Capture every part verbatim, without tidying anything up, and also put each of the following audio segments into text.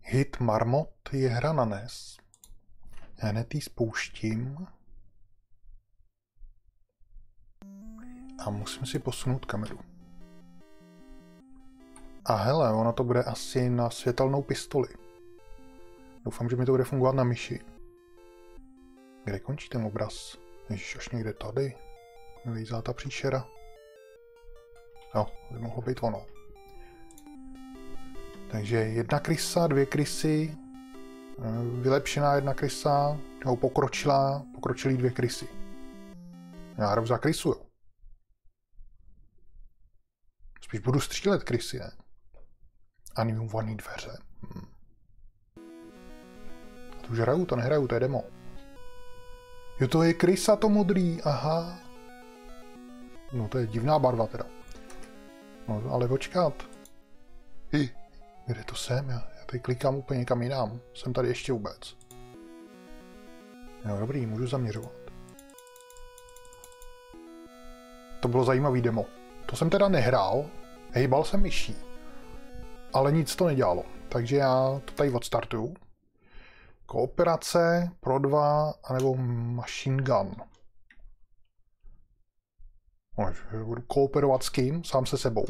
Hit Marmot je hra na N E S. Já hned ji spouštím. A musím si posunout kameru. A hele, ono to bude asi na světelnou pistoli. Doufám, že mi to bude fungovat na myši. Kde končí ten obraz? Ježiš, až někde tady. Vylízá ta příšera. Jo, by mohlo být ono. Takže jedna krysa, dvě krysy, vylepšená jedna krysa, nebo pokročilá, pokročilý dvě krysy. Já hraju za krysu, jo. Spíš budu střílet krysy, ne? Animovaný dveře. Hm. To už hraju, to nehraju, to je demo. Jo, to je krysa, to modrý, aha. No, to je divná barva teda. No, ale počkat. Hi, kde to jsem? Já, já tady klikám úplně někam jinam. Jsem tady ještě vůbec. Jo, dobrý, můžu zaměřovat. To bylo zajímavý demo. To jsem teda nehrál, hejbal jsem myší, ale nic to nedělalo. Takže já to tady odstartuju. Kooperace pro dva, anebo machine gun. Budu kooperovat s kým? Sám se sebou.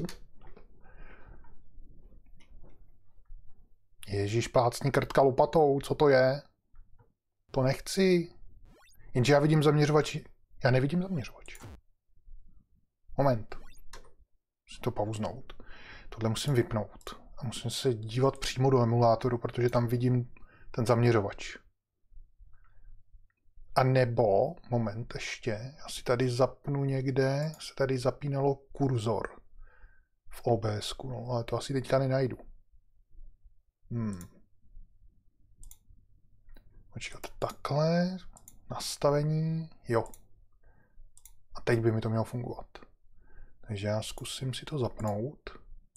Ježíš, plácní krtka lopatou, co to je? To nechci. Jenže já vidím zaměřovač. Já nevidím zaměřovač. Moment. Musím to pauznout. Tohle musím vypnout. A musím se dívat přímo do emulátoru, protože tam vidím ten zaměřovač. A nebo, moment ještě, já si tady zapnu někde, se tady zapínalo kurzor v O B S ku, no, ale to asi teďka nenajdu. Hmm. Počkat, takhle, nastavení, jo. A teď by mi to mělo fungovat. Takže já zkusím si to zapnout.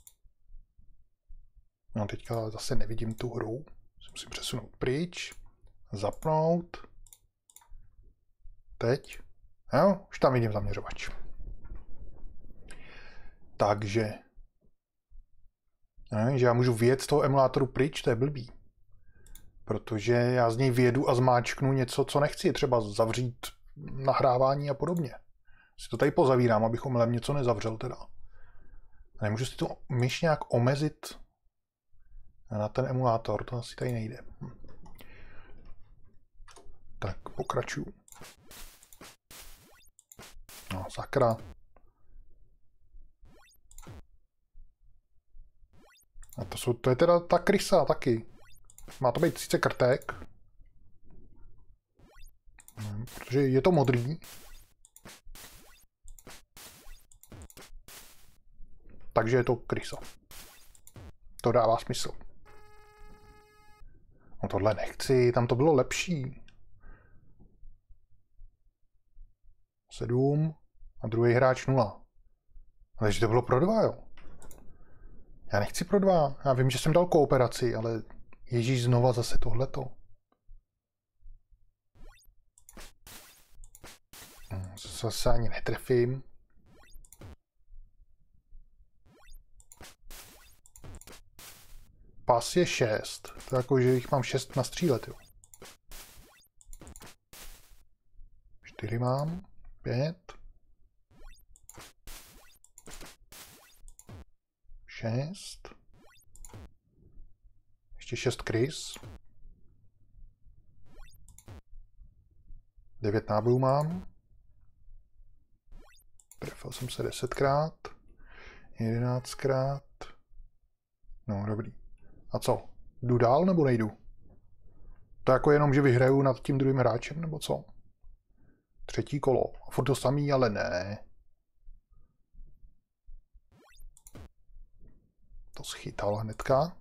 No teďka zase nevidím tu hru. Musím přesunout pryč. Zapnout. Teď. Jo, už tam vidím zaměřovač. Takže. Ne, že já můžu vyjet z toho emulátoru pryč, to je blbý. Protože já z něj vyjedu a zmáčknu něco, co nechci. Třeba zavřít nahrávání a podobně. Si to tady pozavírám, abych omylem něco nezavřel teda. Nemůžu si tu myš nějak omezit na ten emulátor, to asi tady nejde. Hm. Tak, pokračuju. No, sakra. A to, jsou, to je teda ta krysa taky. Má to být sice krtek. Hm, protože je to modrý. Takže je to krysa. To dává smysl. No tohle nechci, tam to bylo lepší. Sedm a druhý hráč nula. Takže to bylo pro dva, jo. Já nechci pro dva. Já vím, že jsem dal kooperaci, ale ježíš, znova zase tohleto. Zase ani netrefím. Pas je šest. To je jako, že jich mám šest nastřílet, jo. čtyři mám. pět. šest. Ještě šest krys. devět nábojů mám. Trefil jsem se desetkrát. jedenáctkrát. No, dobrý. A co? Jdu dál nebo nejdu? To jako jenom, že vyhraju nad tím druhým hráčem, nebo co? Třetí kolo. A furt to samý, ale ne. To schytal hnedka.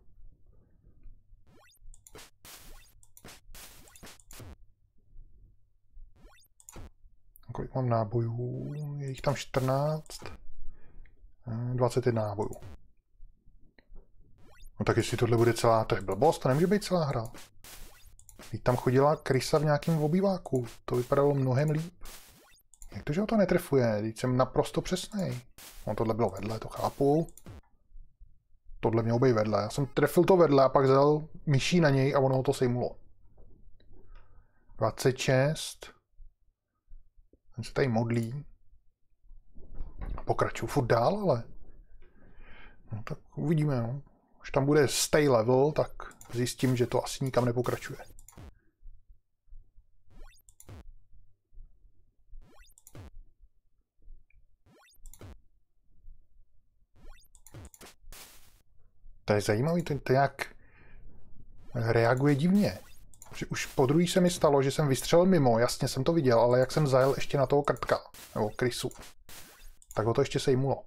Kolik mám nábojů? Je jich tam čtrnáct. dvacet jedna nábojů. No tak jestli tohle bude celá, to je blbost, to nemůže být celá hra. Teď tam chodila krysa v nějakém obýváku, to vypadalo mnohem líp. Jak to, že ho to netrefuje? Teď jsem naprosto přesnej. No tohle bylo vedle, to chápu. tohle mělo být vedle. Já jsem trefil to vedle a pak vzal myší na něj a ono to sejmulo. dvacet šest. Ten se tady modlí. Pokračuju furt dál, ale... No tak uvidíme, no. Až tam bude stay level, tak zjistím, že to asi nikam nepokračuje. To je zajímavý, to, to nějak reaguje divně. Že už po druhý se mi stalo, že jsem vystřelil mimo, jasně jsem to viděl, ale jak jsem zajel ještě na toho krtka, nebo krysu, tak ho to ještě sejmulo.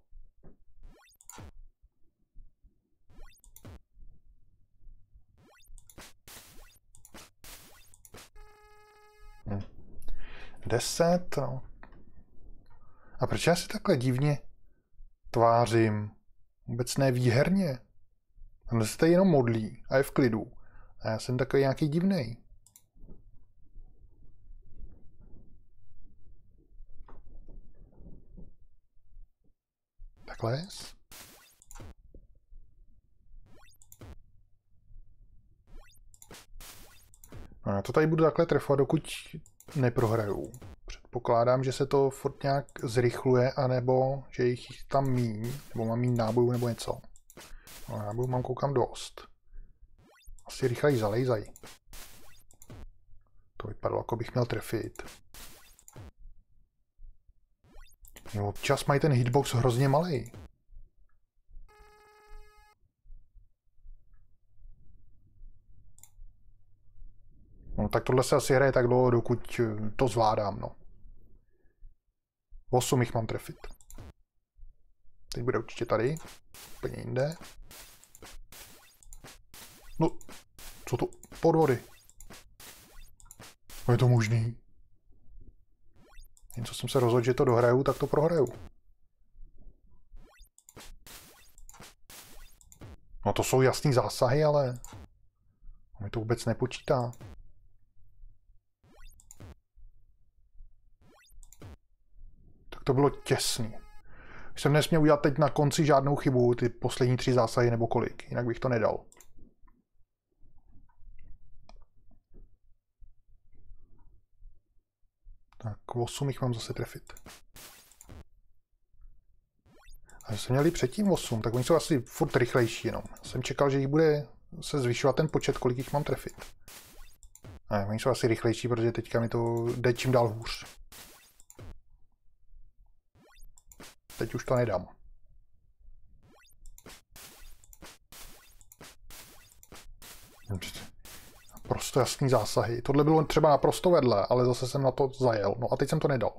Hm. Deset, no. A proč já si takhle divně tvářím? Vůbec ne výherně. Tenhle se tady jenom modlí a je v klidu. A já jsem takový nějaký divnej. Takhle. No, já to tady budu takhle trefovat, dokud neprohraju. Předpokládám, že se to furt nějak zrychluje, anebo že jich tam míň, nebo mám míň nábojů nebo něco. No, nábojů mám koukám dost. Asi rychleji zalejzají. To vypadalo, jako bych měl trefit. Jo, občas mají ten hitbox hrozně malý. No tak tohle se asi hraje tak dlouho, dokud to zvládám, no. osm jich mám trefit. Teď bude určitě tady. Úplně jinde. No, co to? Podvody. No je to možný. Jen co jsem se rozhodl, že to dohraju, tak to prohraju. No to jsou jasný zásahy, ale... mi to vůbec nepočítá. Tak to bylo těsný. Jsem nesměl udělat teď na konci žádnou chybu, ty poslední tři zásahy nebo kolik, jinak bych to nedal. Tak osm jich mám zase trefit. A jsem měli předtím osm, tak oni jsou asi furt rychlejší jenom. Jsem čekal, že jich bude se zvyšovat ten počet, kolik jich mám trefit. Ne, oni jsou asi rychlejší, protože teďka mi to jde čím dál hůř. Teď už to nedám. Naprosto jasný zásahy. Tohle bylo třeba naprosto vedle, ale zase jsem na to zajel. No a teď jsem to nedal.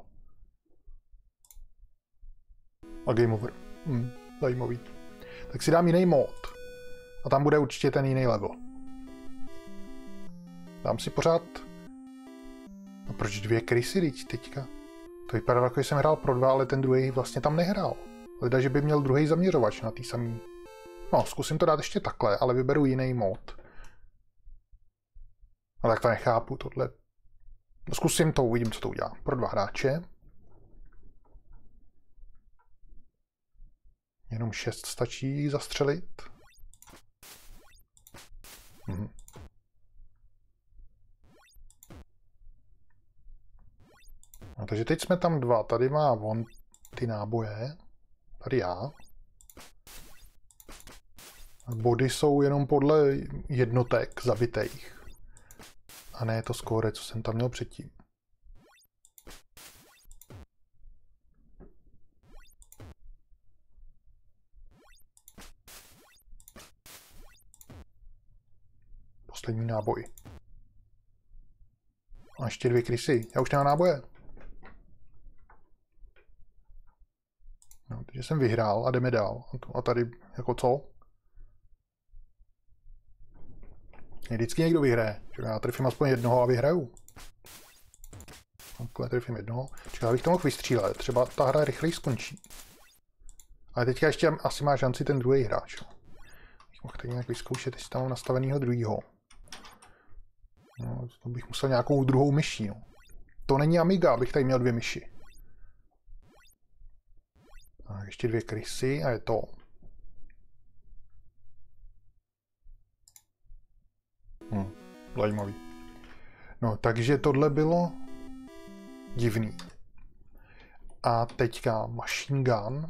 A game over. Hm, zajímavý. Tak si dám jiný mod. A tam bude určitě ten jiný level. Dám si pořád... A proč dvě krysy teďka? To vypadá, jako jsem hrál pro dva, ale ten druhý vlastně tam nehrál. Leda, že by měl druhý zaměřovač na tý samý... No, zkusím to dát ještě takhle, ale vyberu jiný mod. No tak to nechápu, tohle... No, zkusím to, uvidím, co to udělá. Pro dva hráče. Jenom šest stačí zastřelit. Mhm. No, takže teď jsme tam dva. Tady má on ty náboje. Tady já. Body jsou jenom podle jednotek zabitých. A ne to skóre, co jsem tam měl předtím. Poslední náboj. A ještě dvě krysy. Já už nemám náboje. No, takže jsem vyhrál a jdeme dál. A tady jako co? Mě vždycky někdo vyhraje. Čekaj, já trefím aspoň jednoho a vyhraju. Takhle trefím jednoho. Čekaj, abych to mohl vystřílet. Třeba ta hra rychleji skončí. Ale teďka ještě asi má šanci ten druhý hráč. Bych mohl tady nějak vyzkoušet, jestli tam mám nastavenýho druhýho. No, to bych musel nějakou druhou myší. No. To není Amiga, abych tady měl dvě myši. A ještě dvě krysy a je to. Zajímavý. No, takže tohle bylo divný. A teďka machine gun.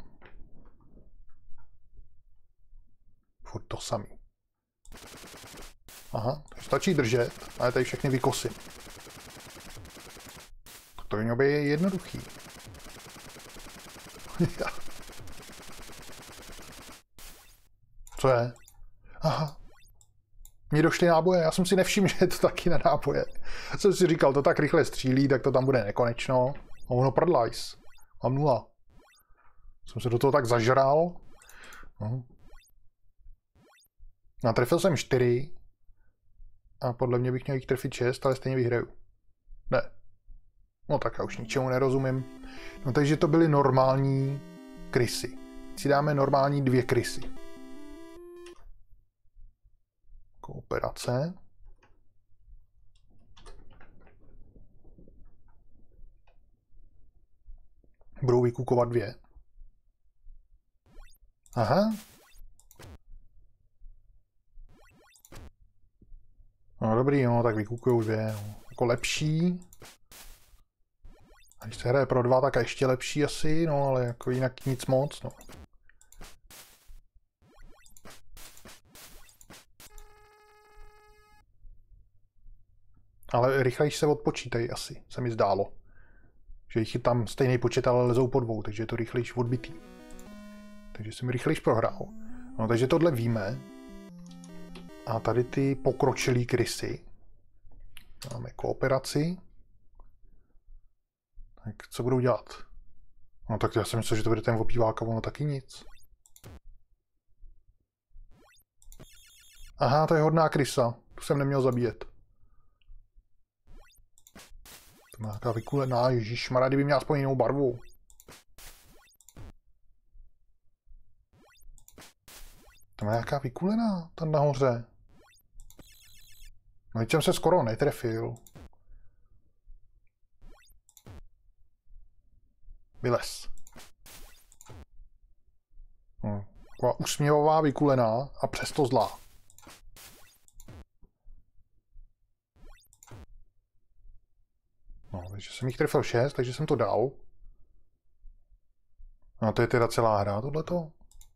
Furt to samý. Aha, to stačí držet, ale tady všechny vykosím. To by je jednoduchý. Co je? Aha. Mně došly náboje, já jsem si nevšiml, že je to taky na náboje. Jsem si říkal, to tak rychle střílí, tak to tam bude nekonečno. A ono prdlajs. Mám nula. Jsem se do toho tak zažral. No. Natrefil jsem čtyři. A podle mě bych měl jich trefit šest, ale stejně vyhraju. Ne. No tak já už ničemu nerozumím. No takže to byly normální krysy. Si dáme normální dvě krysy. Kooperace. Budou vykukovat dvě. Aha. No dobrý, no, tak vykukujou dvě. No. Jako lepší. A když se hraje pro dva, tak ještě lepší asi, no, ale jako jinak nic moc, no. Ale rychlejš se odpočítají asi, se mi zdálo. Že jich je tam stejný počet, ale lezou po dvou, takže je to rychlejš odbitý. Takže jsem rychlejš prohrál. No, takže tohle víme. A tady ty pokročilý krysy. Máme kooperaci. Tak co budou dělat? No tak já jsem myslel, že to bude ten obývák a ono taky nic. Aha, to je hodná krysa. Tu jsem neměl zabíjet. To má nějaká vykulená, ježišmarja, kdyby měla aspoň jinou barvu. To má nějaká vykulená, tam nahoře. No teď jsem se skoro netrefil. Vylez. Hm. Taková usměvavá vykulená a přesto zlá. No, takže jsem jich trefil šest, takže jsem to dal. No to je teda celá hra, tohleto.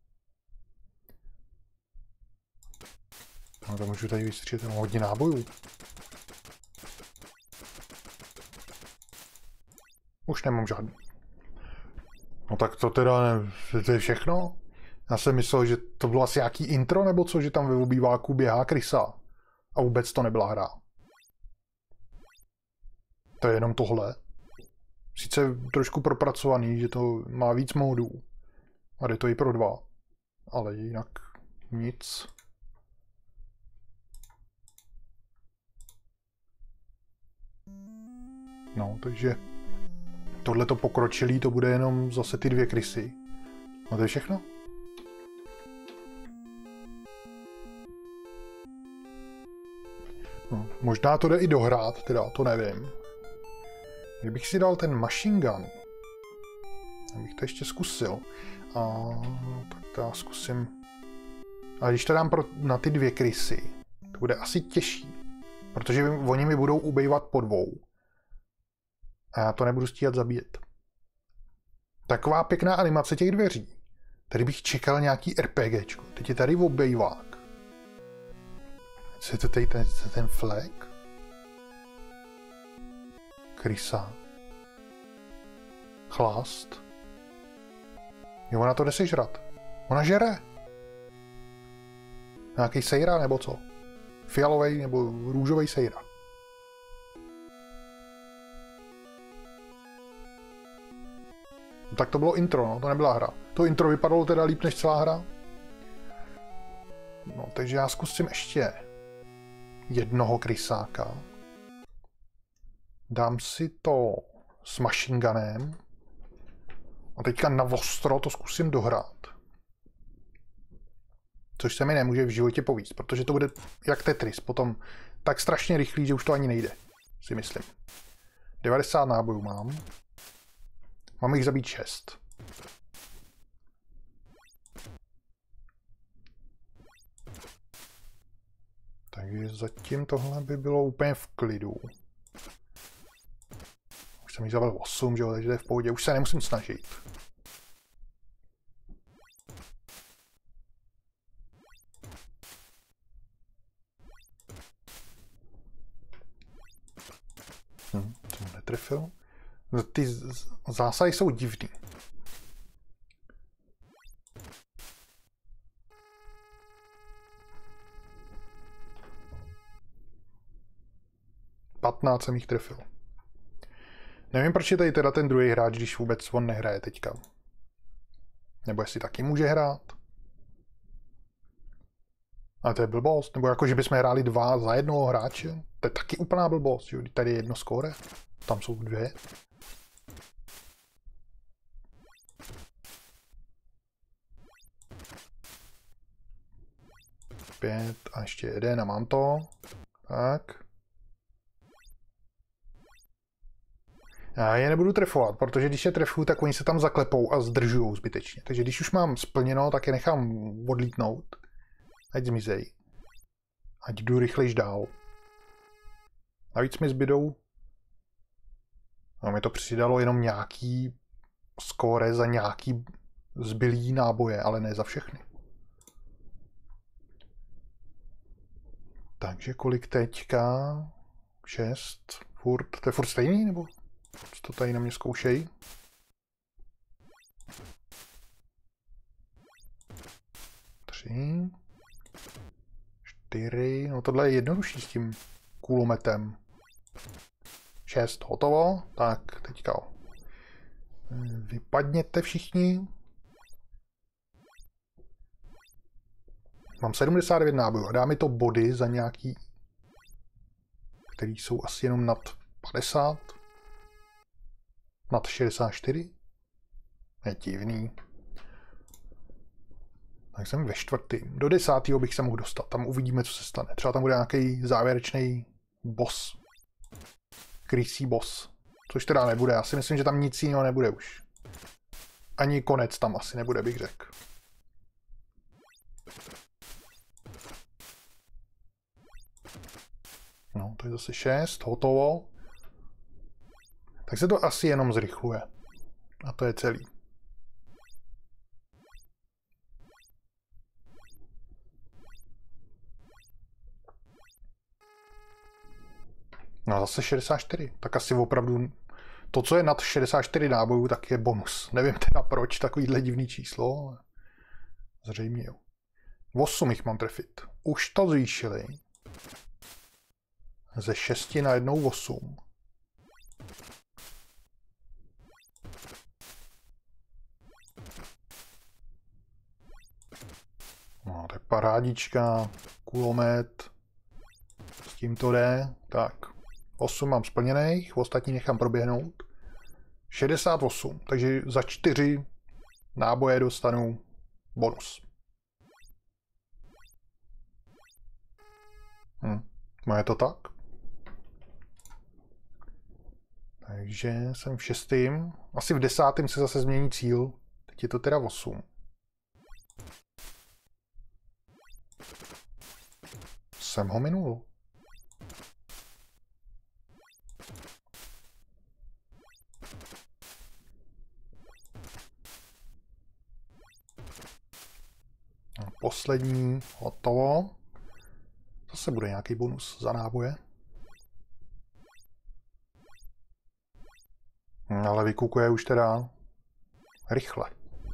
No to můžu tady vystřílet hodně nábojů. Už nemám žádný. No tak to teda ne, to je všechno. Já jsem myslel, že to bylo asi nějaký intro nebo co, že tam ve obýváku běhá krysa. A vůbec to nebyla hra. To je jenom tohle. Sice trošku propracovaný, že to má víc módů. A jde to i pro dva. Ale jinak nic. No, takže tohleto pokročilý, to bude jenom zase ty dvě krysy. No to je všechno. No, možná to jde i dohrát, teda, to nevím. Kdybych si dal ten machine gun, abych to ještě zkusil. A tak to já zkusím. A když to dám pro, na ty dvě krysy, to bude asi těžší. Protože oni mi budou ubejvat po dvou. A já to nebudu stíhat zabíjet. Taková pěkná animace těch dveří. Tady bych čekal nějaký RPGčko. Teď je tady obejvák. Co je to tady ten, ten flek? Krysa. Chlast. Jo, ona to jde sežrat. Ona žere. Nějaký sejra nebo co? Fialovej nebo růžovej sejra. No, tak to bylo intro, no, to nebyla hra. To intro vypadalo teda líp než celá hra. No, takže já zkusím ještě jednoho krysáka. Dám si to s machine gunem. A teďka na ostro to zkusím dohrát. Což se mi nemůže v životě povíst, protože to bude jak Tetris, potom tak strašně rychlý, že už to ani nejde, si myslím. devadesát nábojů mám. Mám jich zabít šest. Takže zatím tohle by bylo úplně v klidu. Už jsem jí zavel osm, že jo, takže to je v pohodě. Už se nemusím snažit. Hm, to netrefil. Ty zásahy jsou divný. patnáct jsem jich trefil. Nevím, proč je tady teda ten druhý hráč, když vůbec on nehraje teďka. Nebo jestli taky může hrát. Ale to je blbost. Nebo jako, že bychom hráli dva za jednoho hráče. To je taky úplná blbost. Že? Tady je jedno skóre. Tam jsou dvě. Pět a ještě jeden a mám to. Tak. Já je nebudu trefovat, protože když je trefuju, tak oni se tam zaklepou a zdržují zbytečně. Takže když už mám splněno, tak je nechám odlítnout. Ať zmizej. Ať jdu rychlejš dál. Navíc mi zbydou... No, mi to přidalo jenom nějaký skóre za nějaký zbylý náboje, ale ne za všechny. Takže kolik teďka? Šest. Furt. To je furt stejný, nebo co to tady na mě zkoušejí? Tři. Čtyři. No tohle je jednodušší s tím kulometem. Šest. Hotovo. Tak, teďka. Vypadněte všichni. Mám sedmdesát devět nábojů a dá mi to body za nějaký, který jsou asi jenom nad padesát. Nad šedesát čtyři. Je divný. Tak jsem ve čtvrtým. Do desátého bych se mohl dostat. Tam uvidíme, co se stane. Třeba tam bude nějaký závěrečný boss. Krysí boss. Což teda nebude. Já si myslím, že tam nic jiného nebude už. Ani konec tam asi nebude, bych řekl. No, to je zase šest. Hotovo. Tak se to asi jenom zrychluje. A to je celý. No zase šedesát čtyři. Tak asi opravdu to, co je nad šedesát čtyři nábojů, tak je bonus. Nevím teda proč takovýhle divný číslo, ale zřejmě jo. osm jich mám trefit. Už to zvýšili. Ze šesti na jednou osm. No, tak parádička, kulomet, s tím to jde. Tak, osm mám splněných, ostatní nechám proběhnout. šedesát osm, takže za čtyři náboje dostanu bonus. Hm, no je to tak. Takže jsem v šestým, asi v desátém se zase změní cíl, teď je to teda osm. Jsem ho minul. A poslední, hotovo. Zase bude nějaký bonus za náboje. Ale vykukuje už teda rychle.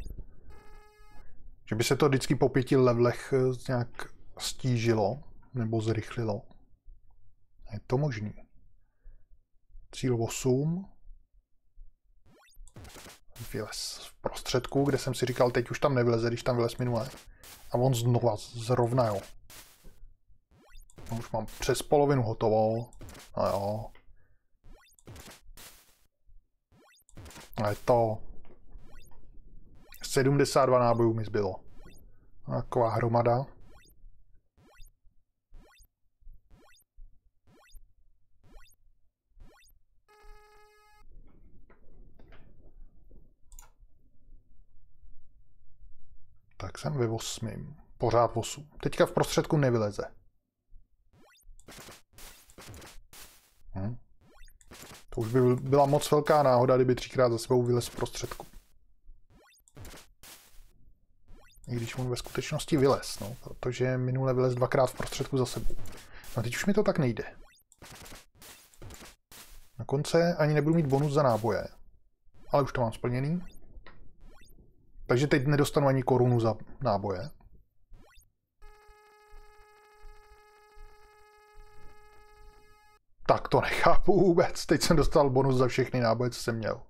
Že by se to vždycky po pěti levelech nějak stížilo nebo zrychlilo. Je to možný. Cíl osm. Vylez v prostředku, kde jsem si říkal, teď už tam nevyleze, když tam vylez minule. A on znova, zrovna jo. No, už mám přes polovinu hotovo. No jo. A je to... sedmdesát dva nábojů mi zbylo. Taková hromada. Tak jsem ve osmým. Pořád osm. Teďka v prostředku nevyleze. Hm. To už by byla moc velká náhoda, kdyby třikrát za sebou vylez v prostředku. I když on ve skutečnosti vylez, no, protože minule vylez dvakrát v prostředku za sebou. No teď už mi to tak nejde. Na konce ani nebudu mít bonus za náboje. Ale už to mám splněný. Takže teď nedostanu ani korunu za náboje. Tak to nechápu vůbec. Teď jsem dostal bonus za všechny náboje, co jsem měl.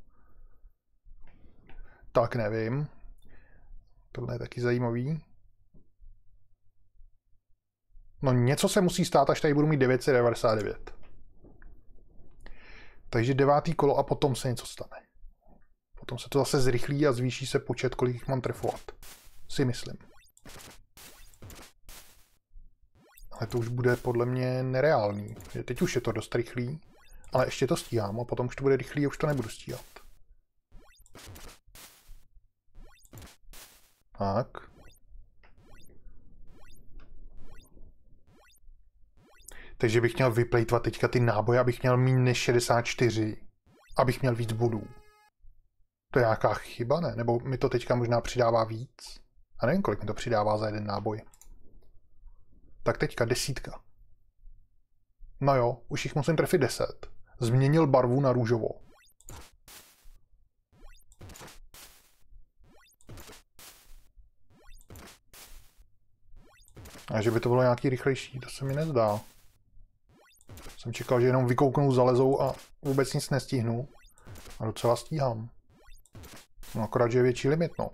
Tak nevím. Tohle je taky zajímavý. No něco se musí stát, až tady budu mít devět set devadesát devět. Takže devátý kolo a potom se něco stane. Potom se to zase zrychlí a zvýší se počet, kolik jich mám trefovat. Si myslím. Ale to už bude podle mě nereálný. Teď už je to dost rychlý, ale ještě to stíhám a potom už to bude rychlý a už to nebudu stíhat. Tak. Takže bych měl vyplejtvat teďka ty náboje, abych měl méně než šedesát čtyři. Abych měl víc bodů. To je nějaká chyba, ne? Nebo mi to teďka možná přidává víc? A nevím, kolik mi to přidává za jeden náboj. Tak teďka desítka. No jo, už jich musím trefit deset. Změnil barvu na růžovou. A že by to bylo nějaký rychlejší, to se mi nezdá. Jsem čekal, že jenom vykouknou zalezou a vůbec nic nestihnu. A docela stíhám. No akorát, že je větší limit, no.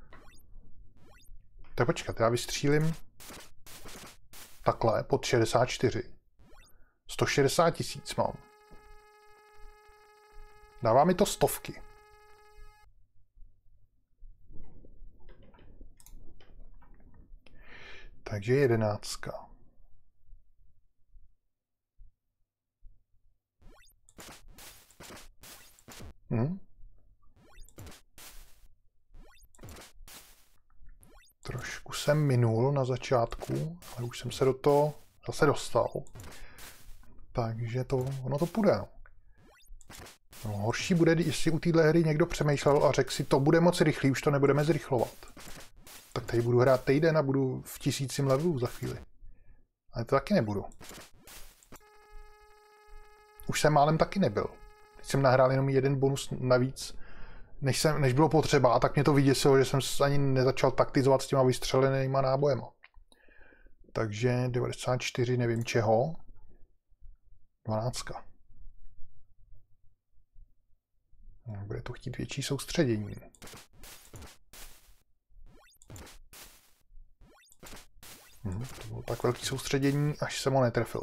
Tak počkat, já vystřílím takhle pod šedesát čtyři. sto šedesát tisíc mám. Dává mi to stovky. Takže jedenáctka. Hm? Trošku jsem minul na začátku, ale už jsem se do toho zase dostal. Takže to, ono to půjde. No, horší bude, jestli u téhle hry někdo přemýšlel a řekl si, to bude moc rychlý, už to nebudeme zrychlovat. Tak tady budu hrát týden a budu v tisícím levelu za chvíli. Ale to taky nebudu. Už jsem málem taky nebyl. Teď jsem nahrál jenom jeden bonus navíc, než, jsem, než bylo potřeba, a tak mě to vyděsilo, že jsem ani nezačal taktizovat s těma vystřelenýma nábojema. Takže devadesát čtyři nevím čeho. dvanáctka. Bude to chtít větší soustředění. Hm, to bylo tak velký soustředění, až jsem ho netrefil.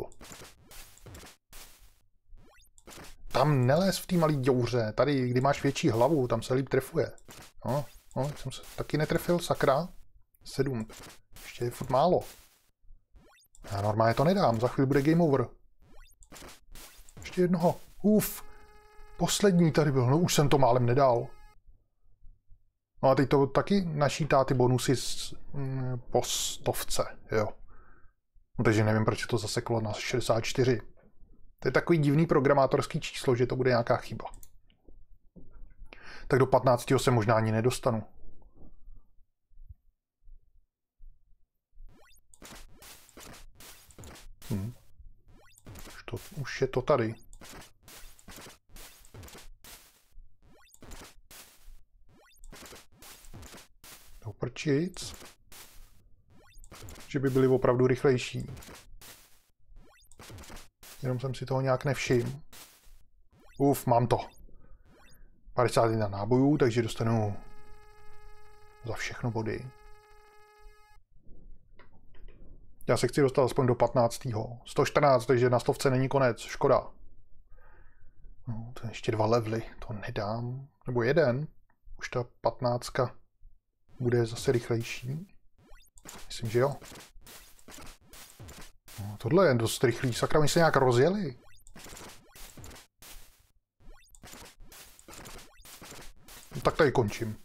Tam nelez v té malé děuře. Tady, kdy máš větší hlavu, tam se líp trefuje. No, no, jsem se taky netrefil, sakra. Sedm. Ještě je furt málo. Já normálně to nedám, za chvíli bude game over. Ještě jednoho. Uf. Poslední tady byl, no už jsem to málem nedal. No a teď to taky našítá ty bonusy z, mm, po stovce, jo. No, takže nevím, proč je to zaseklo na šedesát čtyři. To je takový divný programátorský číslo, že to bude nějaká chyba. Tak do patnáctého se možná ani nedostanu. Hm. Už, to, už je to tady. Do prčic. Že by byly opravdu rychlejší. Jenom jsem si toho nějak nevšiml. Uf, mám to. padesát jedna nábojů, takže dostanu za všechno body. Já se chci dostat aspoň do patnáctého sto čtrnáct, takže na stovce není konec. Škoda. No, to je ještě dva levely. To nedám. Nebo jeden. Už ta patnáctka bude zase rychlejší. Myslím, že jo. No, tohle je dost rychlý. Sakra, oni se nějak rozjeli. No, tak tady končím.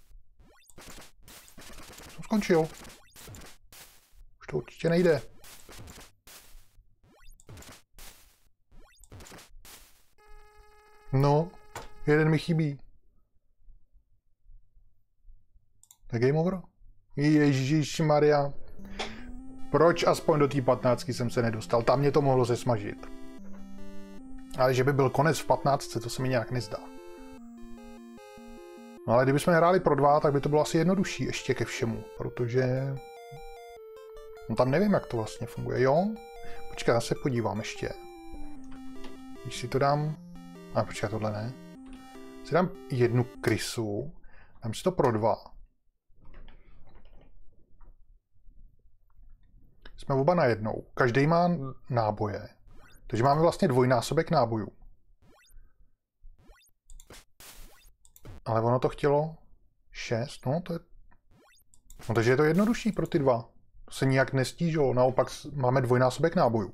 Jsem skončil. Už to určitě nejde. No, jeden mi chybí. Tak game over? Ježišmarja. Proč aspoň do té patnáctky jsem se nedostal? Tam mě to mohlo zesmažit. Ale že by byl konec v patnáctce, to se mi nějak nezdá. No ale kdybychom hráli pro dva, tak by to bylo asi jednodušší ještě ke všemu, protože... No tam nevím, jak to vlastně funguje, jo? Počkej, já se podívám ještě. Když si to dám... A počkej, tohle ne. Si dám jednu krysu, dám si to pro dva. Jsme oba na jednou. Každý má náboje. Takže máme vlastně dvojnásobek nábojů. Ale ono to chtělo šest, no to je... No takže je to jednodušší pro ty dva. To se nijak nestížilo, naopak máme dvojnásobek nábojů.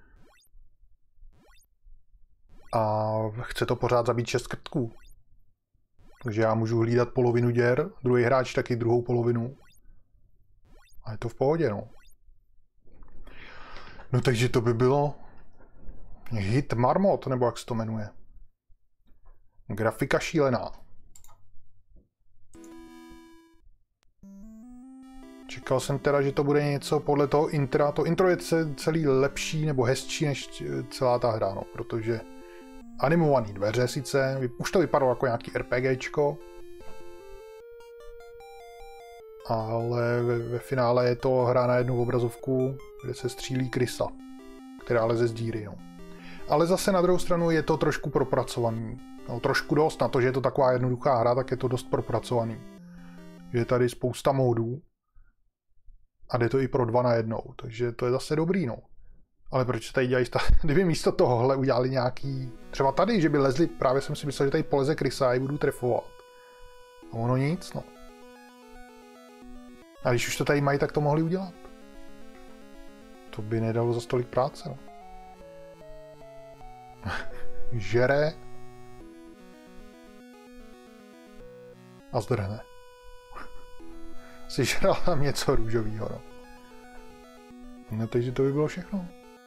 A chce to pořád zabít šest krtků. Takže já můžu hlídat polovinu děr, druhý hráč taky druhou polovinu. A je to v pohodě, no. No takže to by bylo hit marmot, nebo jak se to jmenuje. Grafika šílená. Čekal jsem teda, že to bude něco podle toho intra. To intro je celý lepší nebo hezčí než celá ta hra, no, protože animovaný dveře sice, už to vypadalo jako nějaký RPGčko, ale ve, ve finále je to hra na jednu obrazovku, kde se střílí krysa, která leze z díry, no. Ale zase na druhou stranu je to trošku propracovaný. No, trošku dost, na to, že je to taková jednoduchá hra, tak je to dost propracovaný. Je tady spousta módů a jde to i pro dva na jednou, takže to je zase dobrý, no. Ale proč se tady dělají, kdyby místo tohohle udělali nějaký, třeba tady, že by lezli, právě jsem si myslel, že tady poleze krysa a ji budu trefovat. A ono nic, no. A když už to tady mají, tak to mohli udělat. To by nedalo za stolik práce, no. Žere a zdrhne. Si žral tam něco růžovýho, no. No takže to by bylo všechno.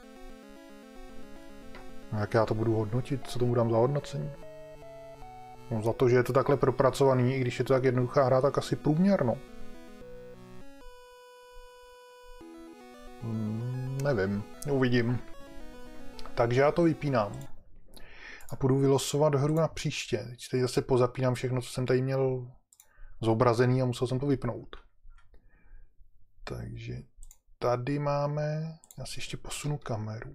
No, jak já to budu hodnotit? Co tomu dám za hodnocení? No za to, že je to takhle propracovaný, i když je to tak jednoduchá hra, tak asi průměrno. Hmm, nevím, uvidím. Takže já to vypínám. A půjdu vylosovat hru na příště. Teď tady zase pozapínám všechno, co jsem tady měl zobrazený a musel jsem to vypnout. Takže tady máme... Já si ještě posunu kameru.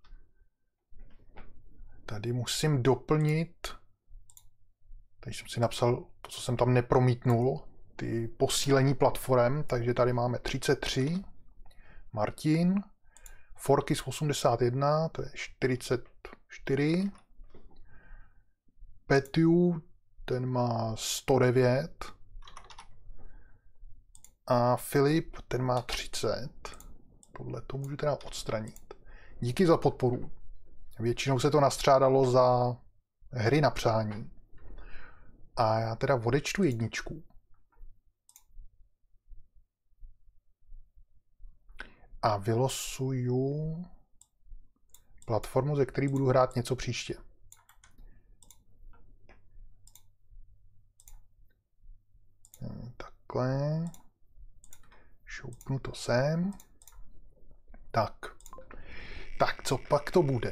Tady musím doplnit... Tady jsem si napsal to, co jsem tam nepromítnul. Ty posílení platform. Takže tady máme třicet tři. Martin. Forkis osmdesát jedna. To je čtyřicet čtyři. Petiu. Ten má sto devět. A Filip, ten má třicet. Tohle to můžu teda odstranit. Díky za podporu. Většinou se to nastřádalo za hry na přání. A já teda odečtu jedničku. A vylosuju platformu, ze které budu hrát něco příště. Takhle. Šoupnu to sem. Tak. Tak, co pak to bude?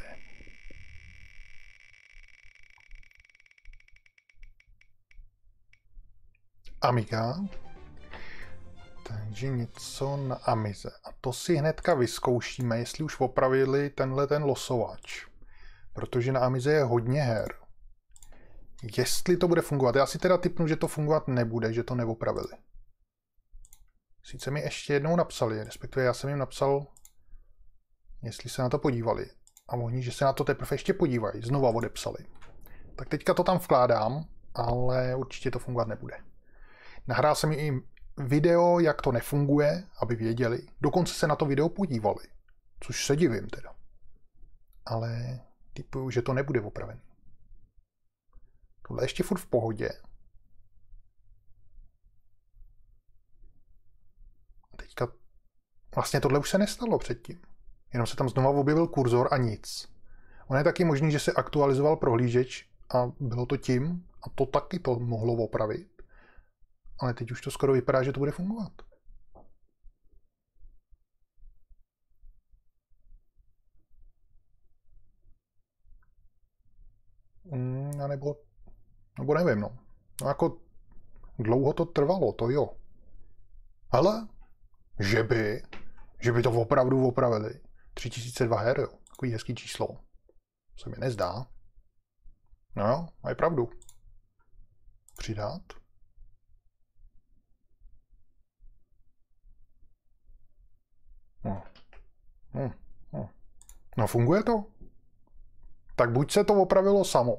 Amiga. Takže něco na Amize. A to si hnedka vyzkoušíme, jestli už opravili tenhle ten losovač. Protože na Amize je hodně her. Jestli to bude fungovat. Já si teda tipnu, že to fungovat nebude, že to neopravili. Sice mi ještě jednou napsali, respektive já jsem jim napsal, jestli se na to podívali. A oni, že se na to teprve ještě podívají, znova odepsali. Tak teďka to tam vkládám, ale určitě to fungovat nebude. Nahrál jsem jim video, jak to nefunguje, aby věděli. Dokonce se na to video podívali, což se divím teda. Ale typuju, že to nebude opravený. Tohle ještě furt v pohodě. Teďka vlastně tohle už se nestalo předtím. Jenom se tam znova objevil kurzor a nic. On je taky možný, že se aktualizoval prohlížeč a bylo to tím a to taky to mohlo opravit. Ale teď už to skoro vypadá, že to bude fungovat. Mm, a nebo, nebo nevím, no. No jako dlouho to trvalo, to jo. Ale, že by, že by to opravdu opravili. tři tisíce dva her, jo. Takový hezký číslo. Se mi nezdá. No jo, mají pravdu. Přidat. No. No. No. No funguje to? Tak buď se to opravilo samo.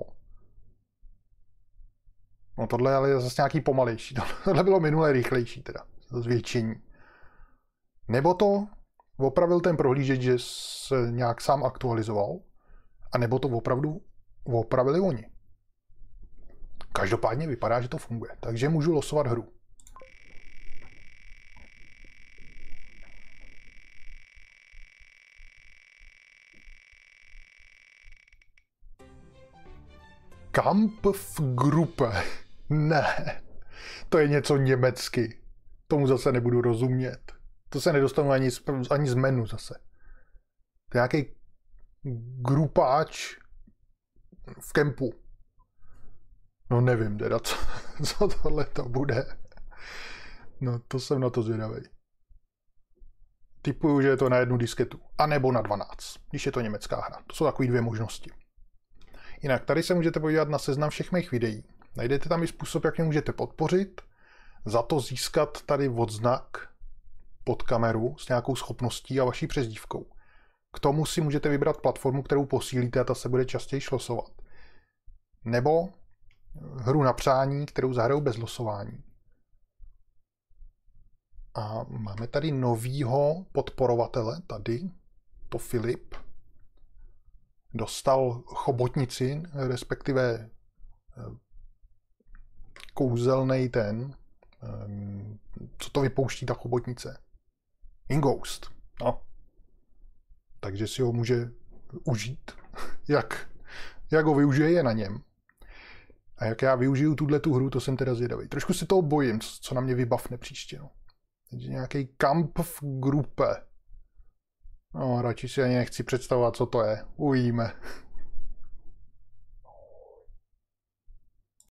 No tohle je ale zase nějaký pomalejší. Tohle bylo minule rychlejší teda. Zvětšení. Nebo to opravil ten prohlížeč, že se nějak sám aktualizoval, a nebo to opravdu opravili oni. Každopádně vypadá, že to funguje. Takže můžu losovat hru. Kampfgruppe. Ne. To je něco německy. Tomu zase nebudu rozumět. To se nedostanu ani z, ani z menu zase. To je nějaký grupáč v kempu. No nevím teda, co, co tohle to bude. No to jsem na to zvědavý. Typuju, že je to na jednu disketu. A nebo na dvanáct, když je to německá hra. To jsou takové dvě možnosti. Jinak tady se můžete podívat na seznam všech mých videí. Najdete tam i způsob, jak mě můžete podpořit. Za to získat tady odznak pod kameru s nějakou schopností a vaší přezdívkou. K tomu si můžete vybrat platformu, kterou posílíte a ta se bude častěji losovat. Nebo hru na přání, kterou zahrajou bez losování. A máme tady novýho podporovatele, tady, to Filip. Dostal chobotnici, respektive kouzelnej ten, co to vypouští ta chobotnice. Inghost. No. Takže si ho může užít. Jak, jak ho využije, je na něm. A jak já využiju tuto hru, to jsem teda zvědavý. Trošku si toho bojím, co na mě vybavne příště. No. Takže nějaký Kampfgruppe. No, radši si ani nechci představovat, co to je. Uvidíme.